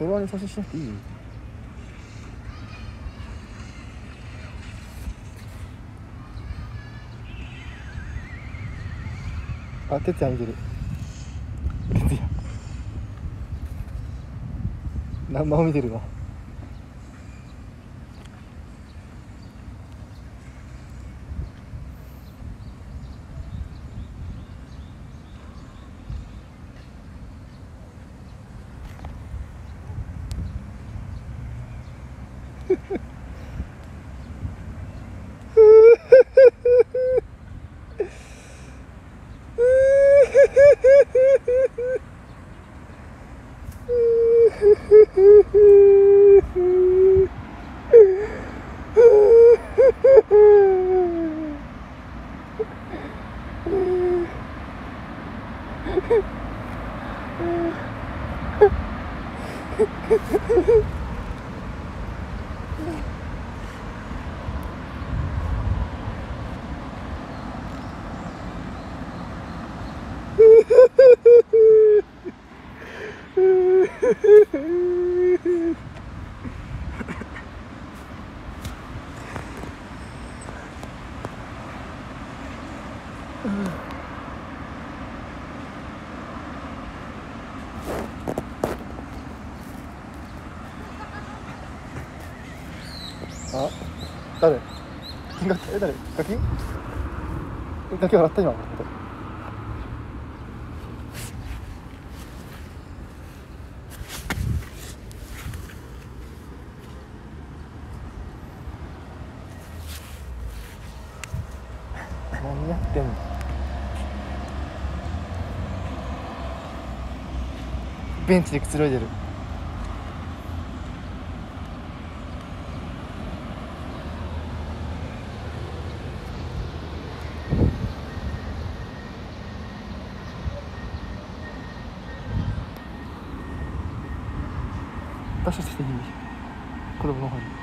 フォロワーに送信しなくていいよ。あ、哲也見てる。哲也生を見てるわ。あ、誰？金額誰？ガキ？ガキ笑った今。何やってんの？ベンチでくつろいでる。出してきていい？子供の方に。